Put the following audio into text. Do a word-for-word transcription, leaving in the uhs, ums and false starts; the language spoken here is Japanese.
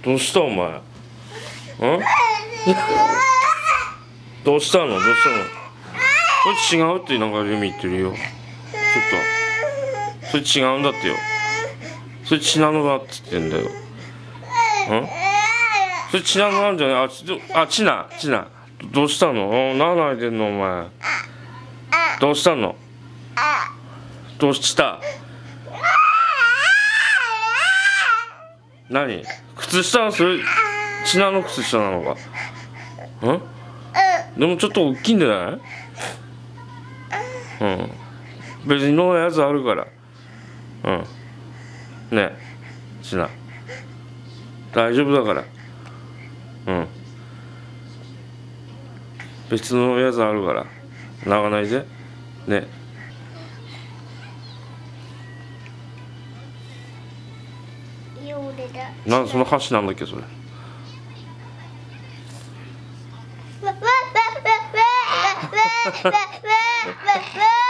どうしたお前。んどうしたのどうしたの。これ違うってなんかルミ言ってるよ。ちょっとそれ違うんだってよ。それ血なのだって言ってんだよ。んそれ血なのなんじゃない。あちあちなちなどうしたの。何泣いてんのお前。どうしたの。どうした何靴下のそれ血なの靴下なのか。んでもちょっと大きいんじゃない。うん別にのやつあるから。うんねえしな大丈夫だから。うん別のやつあるから泣かないでね。なんでその箸なんだっけそれ。 わわわわわわわわわわ